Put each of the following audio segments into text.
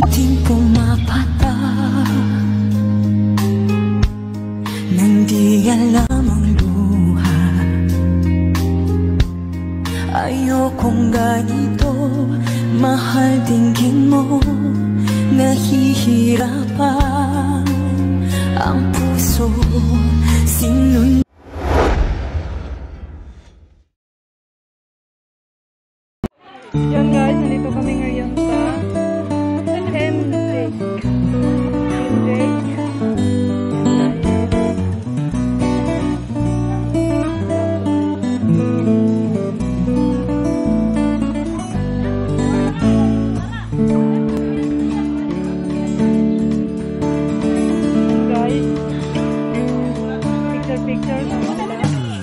Ting pumapata nang di alam ang luha. Ayokong ganito, mahal dinggin mo. Nahihirapan ang puso, sinun. Yan guys, nandito kami ngayon sa M-Lake. Guys, picture sa kanila.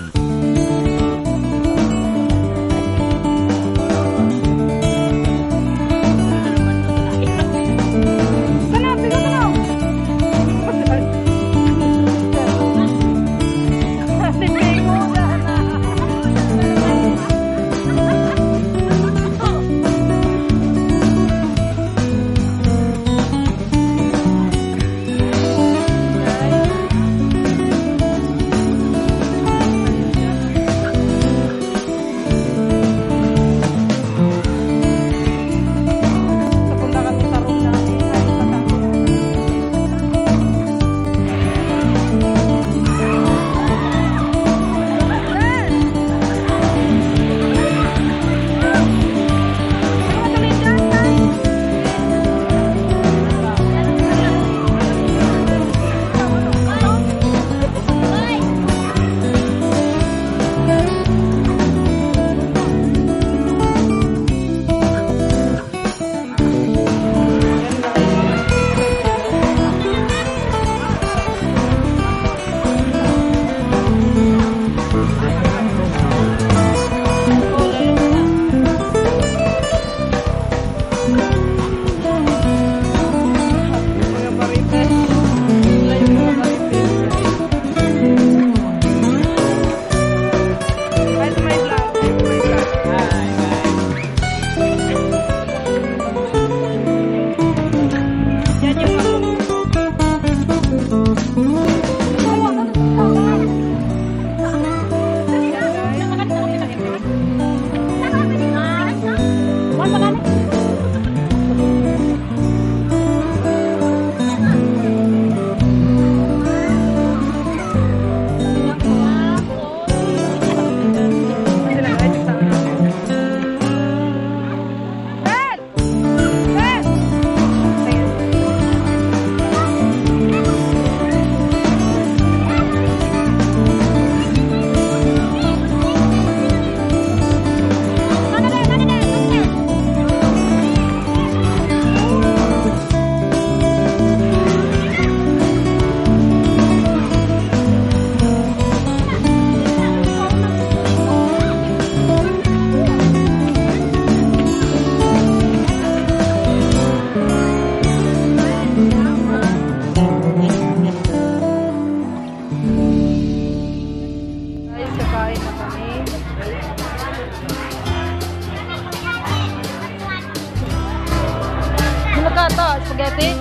Spaghetti?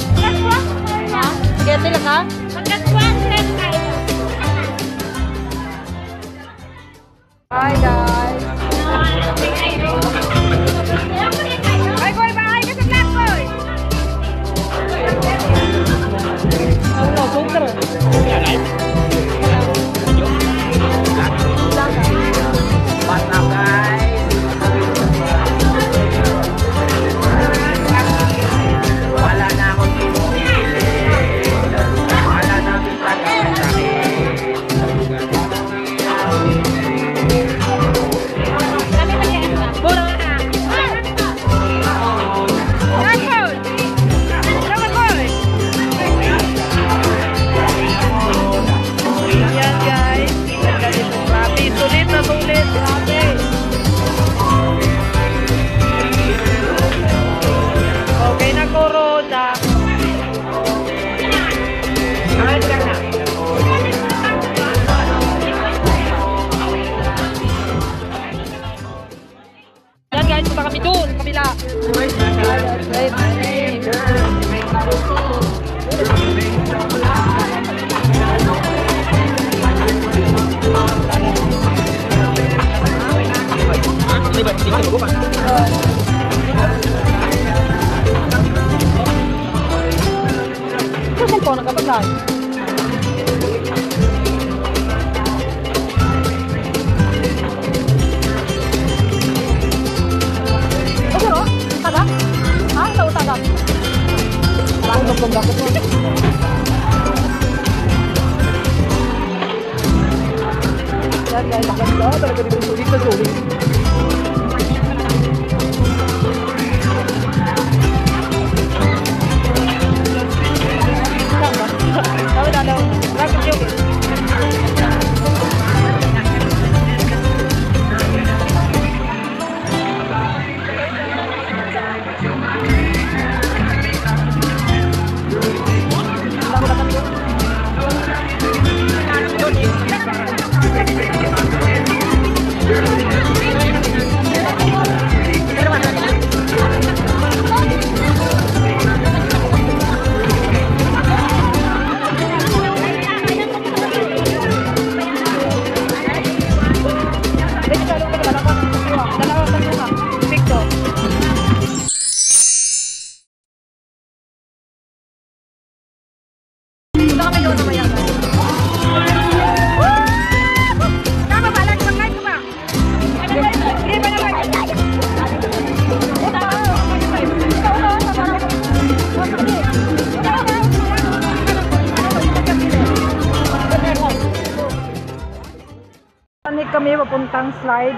Ha? Spaghetti lang ka? Hi guys! Ay boy, bahay ka sa black boy! Ano, bunker? What's up guys? Kami doon, kabila. side. Siguro? Taga? Ha? Tago taga? Parang nagpagda ko po. Yan guys, maganda. Talaga dito sulit na sulit. Kami papuntang slide.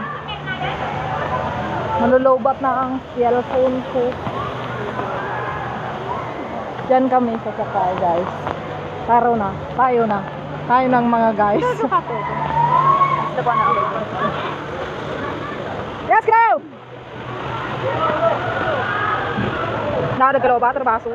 Malulubat na ang cellphone ko. Diyan kami sasakay guys. Tayo na. Tayo ng mga guys. Let's go! Nakadagalaw ba? Trabaso.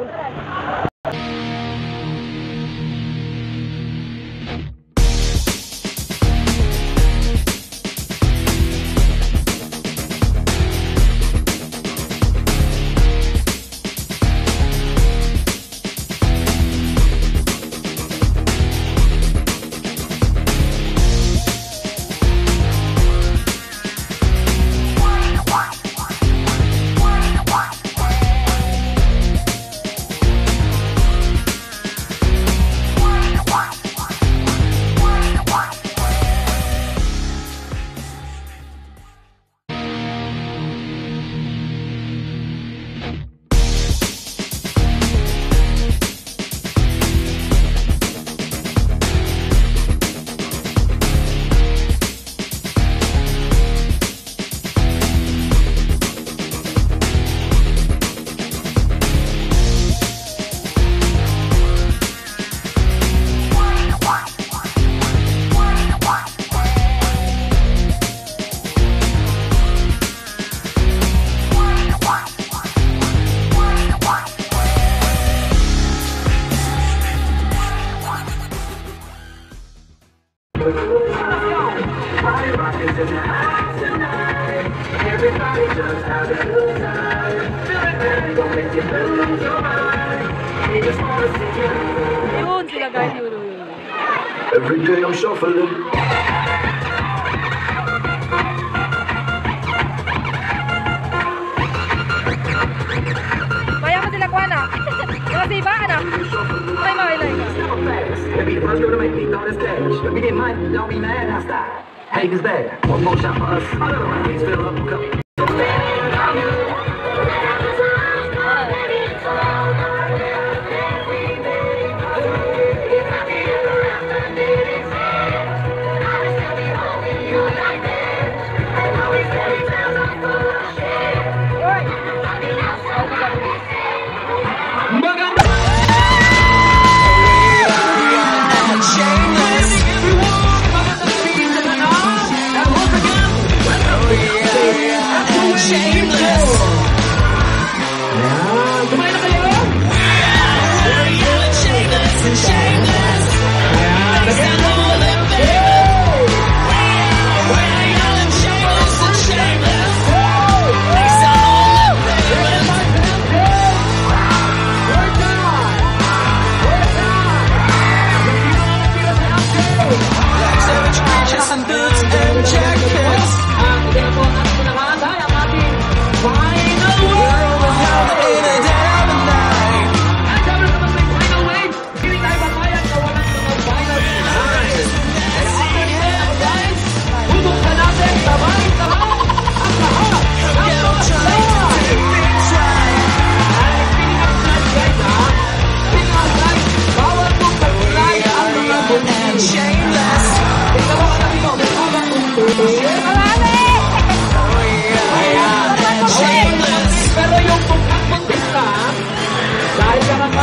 Yun sila guys, yun. Every day I'm shuffling. Kaya mo sila kuha na. Kasi iba ka na. Ay, mailay ka. Maybe the first girl to make me go to the stage. If we get money, don't be mad, I stop. Hate is bad. One more shot for us. Please fill up a cup. Yeah.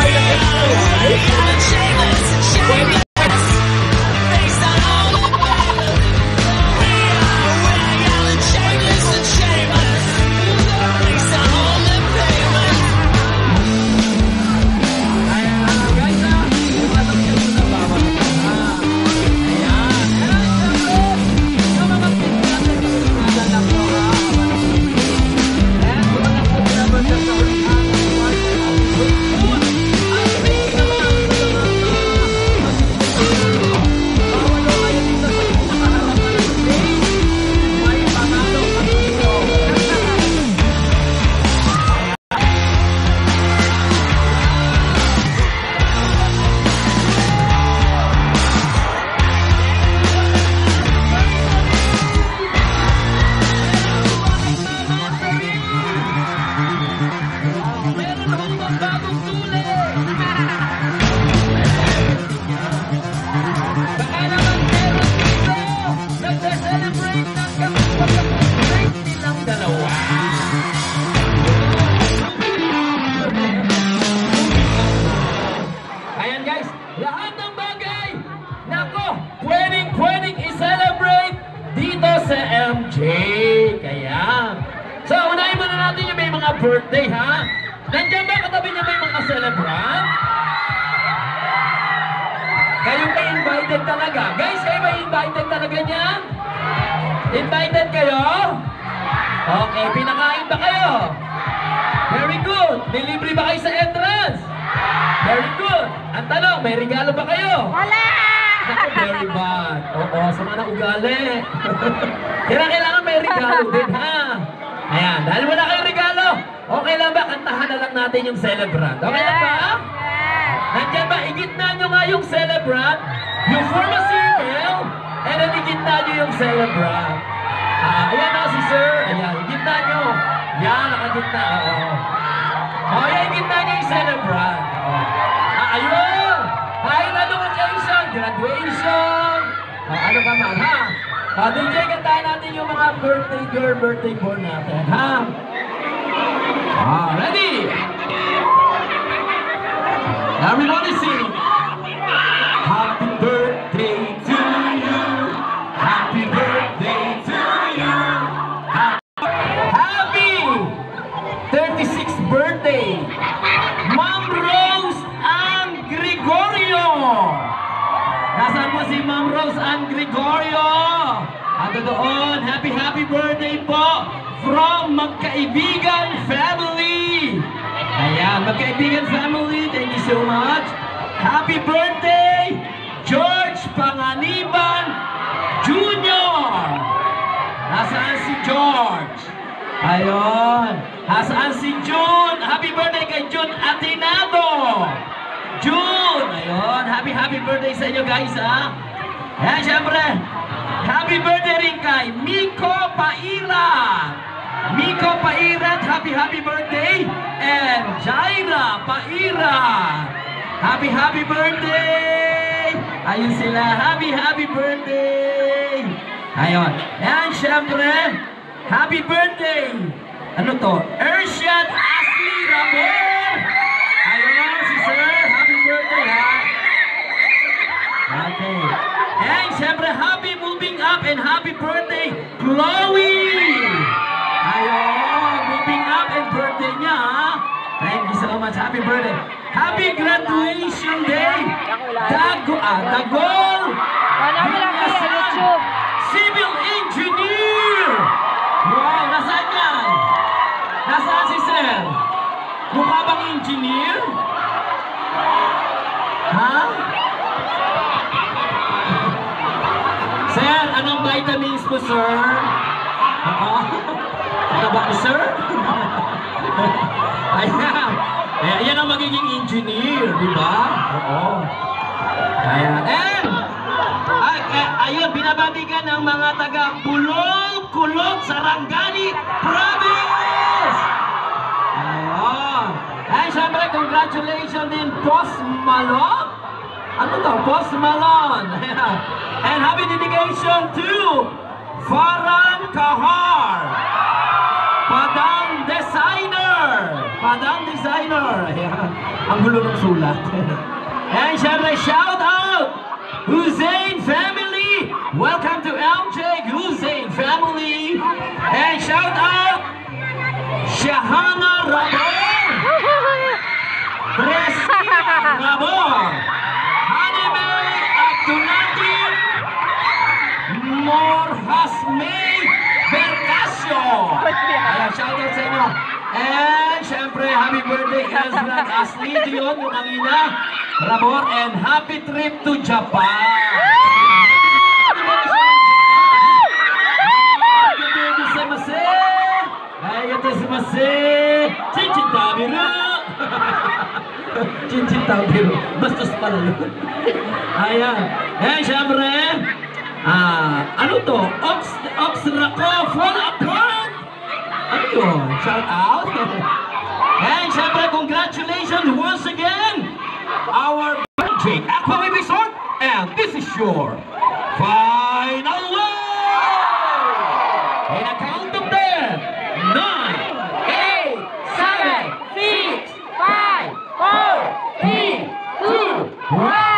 Kaya. So, unahin muna natin yung may mga birthday, ha? Nandiyan ba katabi niya may mga celebrant? Kayo may invited talaga. Guys, kayo may invited talaga niyan? Invited kayo? Okay, pinakain ba kayo? Very good. May libre ba kayo sa entrance? Very good. Ang tanong, may regalo ba kayo? Wala! Naku, very bad. Oo, sama na ugali. Kailangan may regalo din, ha? Ayan, dahil wala kayong regalo, okay lang ba? Kantahan na lang natin yung celebrant. Okay lang ba? Nandiyan ba? Igitna nyo nga yung celebrant. You form a circle, and then igitna nyo yung celebrant. Ayan o, si sir. Ayan, igitna nyo. Yan, nakagitna. Oo, yan, igitna nyo yung celebrant. Ayun! Higher education, graduation. Ano pa man, ha? DJ, kantahan natin yung mga birthday girl, birthday boy natin, ha? Ready? Everybody sing. Happy birthday to you. Happy birthday to you. Happy 36th birthday, Ma'am Rose Ann Gregorio. Nasaan mo si Ma'am Rose Ann Gregorio? At doon, happy birthday po from Magkaibigan Family. Ayan, Magkaibigan Family, thank you so much. Happy birthday, George Panganiban Jr. Nasaan si George? Ayun. Nasaan si June? Happy birthday kay June Atinado. June! Ayun, happy birthday sa inyo guys, ha? Ayan, syempre, happy birthday rin kay Miko Pairat. Miko Pairat, happy birthday. And Jaira Pairat, happy birthday. Ayun sila, happy birthday. Ayun, ayan, syempre, happy birthday. Ano to? Ershad Ashley Ramon. Ayun, si sir, happy birthday, ha? Okay. And syempre, happy moving up and happy birthday, Chloe! Ayun, moving up and birthday niya, ha? Thank you so much, happy birthday. Happy graduation day, Dagol! Civil engineer! Wow, nasaan yan? Nasaan si sir? Mukha bang engineer? Ha? Sir, anong vitamins po, sir? Ano ba ko, sir? Ayan. Ayan ang magiging engineer, di ba? Oo. Ayan. And, ayun, binabati ka ng mga taga Kulog, Sarangani Province! Ayun. And syempre, congratulations din, Post Malone. Ano to? Post Malone. And happy dedication to Farhan Kahar, Padang Designer. Madam Designer. Ayan. Ang gulo ng sulat. And syempre, shout out! Hussein family! Welcome to MJ Hussein family! And shout out! Shahana Rabor! Priscilla Rabor! Hanime Abdulati Morhasme Bercasio! Ayan, shout out sa inyo! And syempre, happy birthday Ezra Asli Dion, yung kanina, Rabor, and happy trip to Japan! Cincin tabiru! Cincin tabiru, bastos pala yun. Ayan. Eh, syempre, ano to? Ox Rako, fall apart! Ano yun? Shout out! And syempre, congratulations once again! Our birthday Aqua Resort, and this is your final one! In a count of 10, 9, 8, 7, 6, 5, 4, 3, 2, 1!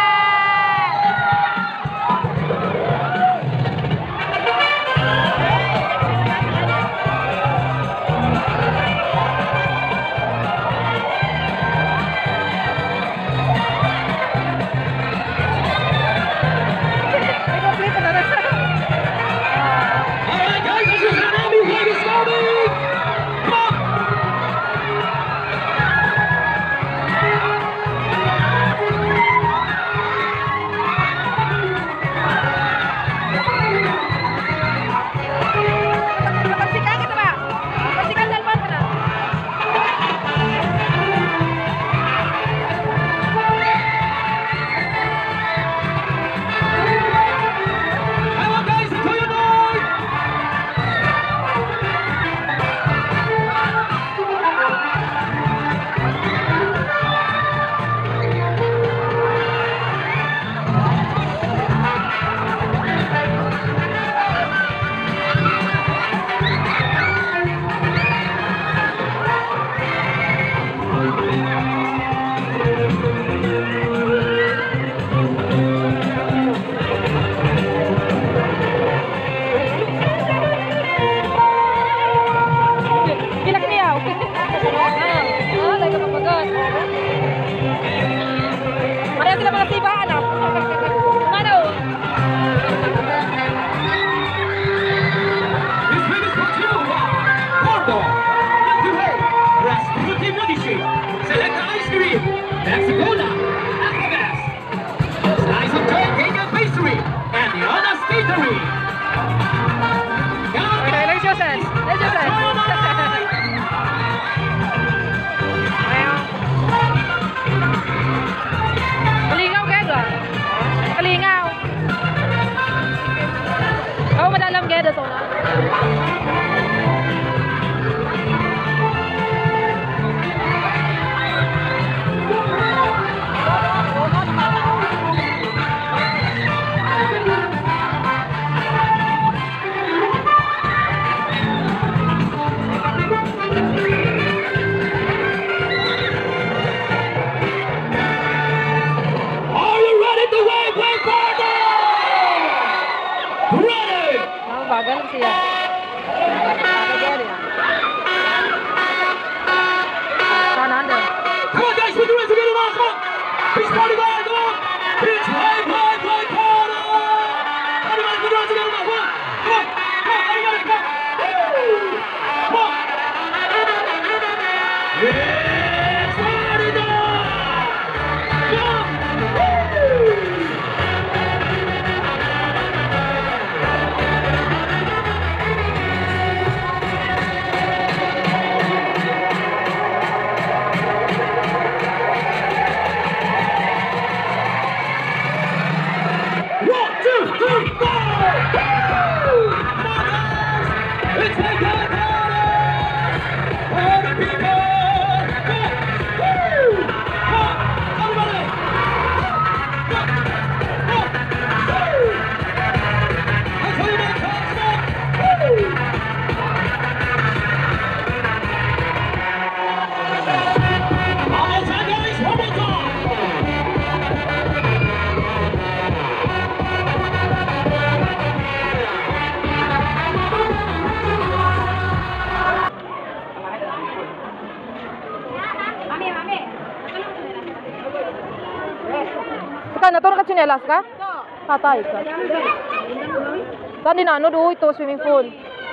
ka, natulog ka tsinelas ka? Patay ka. Saan din ano doon ito, swimming pool?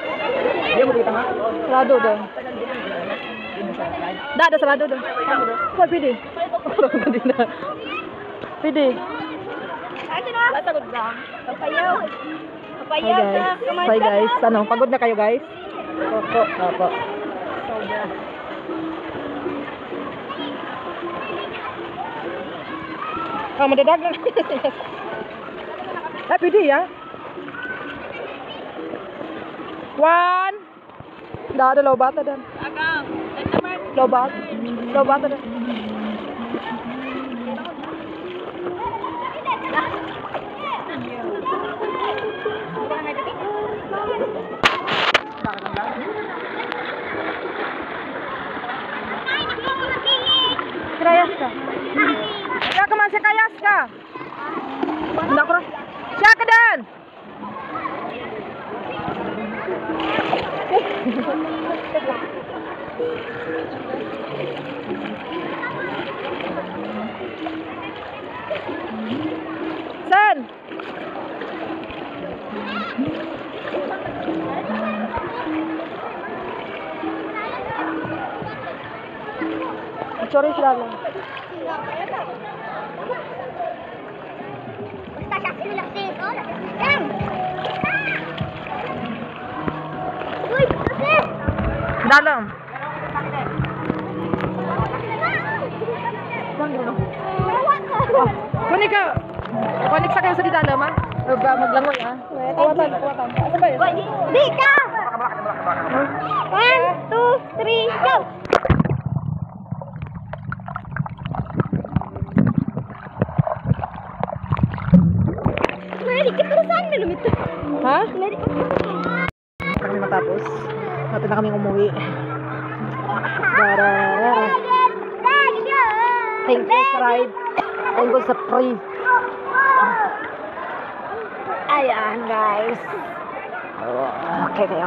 Sarado doon. Ada sarado doon. Kau pidi. Pidi. Hi guys. Ano, pagod na kayo guys? Opo. Madadag na. Pidi ya. 1. Ada lobat ada. Lobat ada. Kayas ka. Siya ka man, siya kayas ka. Siya ka dan. San? Sorry sila lang. Dalam. Kunik ka. Kunik sa kayo sa di dalam ah. Maglangoy ah. Kawatan. Ano ba yun? Di ka! 1, 2, 3, go! Meron ka pero saan may lumito? Ha? Meron ka. Kami matapos. Natin na kaming umuwi. Thank you sa ride. Thank you sa free. Ayan guys. Okay kayo.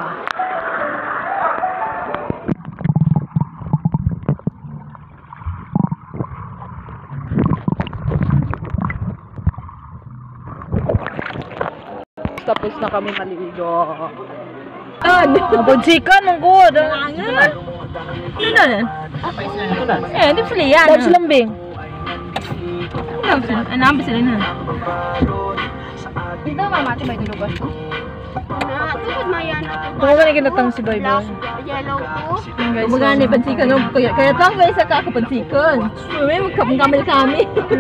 Tapos na kami maligo. Bunsikan ng good. Ano na? Hindi sila yan. Dahil silang bing. Ano sila na? Dito mamati ba yung lugar ko? Tukod mo yan. Kung ka na kinatang si Boy Boy. Yellow ko. Magani pansikan. Kaya tang guys sa kakapansikan. May magkamil kami.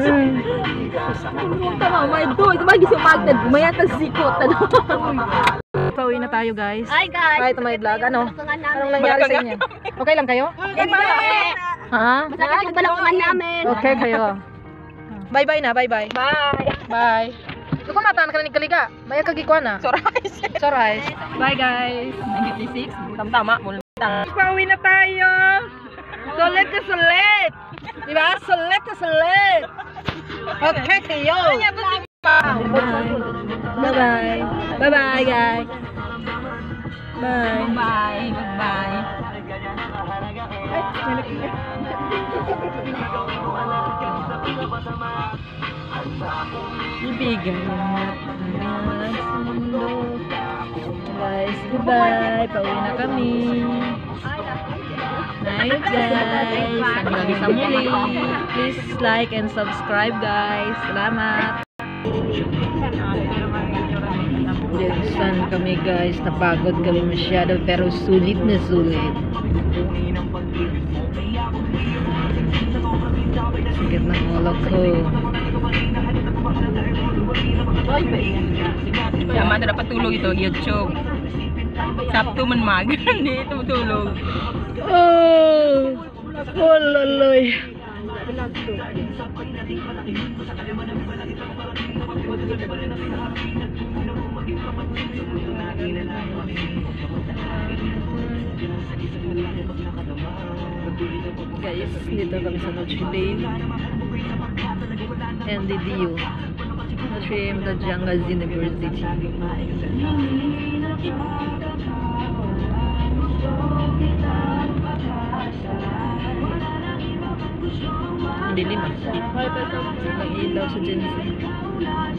Tama, may doon. Ito magising magtad. Mayatag sikot. Pauwi na tayo guys. Hi guys. Kahit may vlog. Ano? Anong nangyari sa inyo? Okay lang kayo? Ha? Masakit yung balakang namin. Okay kayo. Bye-bye na. Bye-bye. Bye. Ito mata ka na ni Kaliga. Maya kagikuan na. Sorais. Bye guys. 96. Tama. Pauwi na tayo. Sulit na sulit. Diba? Sulit na sulit. Okay kayo. Bye-bye. Bye-bye guys. Bye. Bye. Ibigay guys, goodbye. Pauwi na kami. Night guys. Hanggang sa muli. Please like and subscribe guys. Salamat. Diyan kami guys. Napagod kami masyado pero sulit na sulit. Sakit ng ulo ko. Yaman na dapat tulog ito, YouTube. Sabto man mag. Hindi ito matulog. Oh, loloy. Guys, dito kami sa Notre Dame and DDU. Notre Dame, the Jangas University. dilim ah. Walang ilaw sa Jensen.